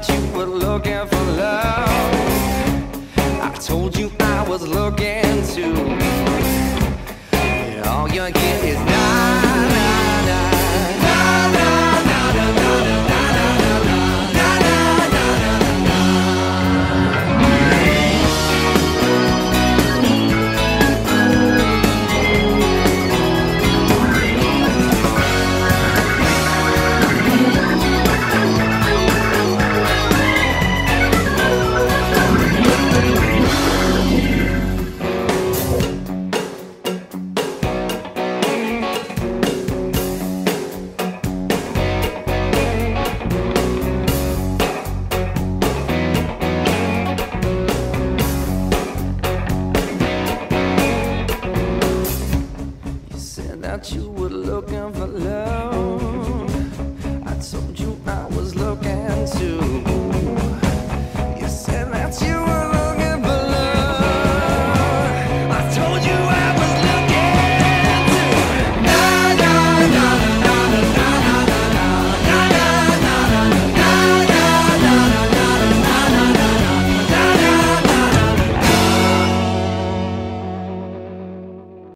you were looking for love. I told you I was looking too. And all you get is nah, nah, nah. Nah, nah, nah, nah, nah, nah, nah, nah, nah, nah, nah, nah, that you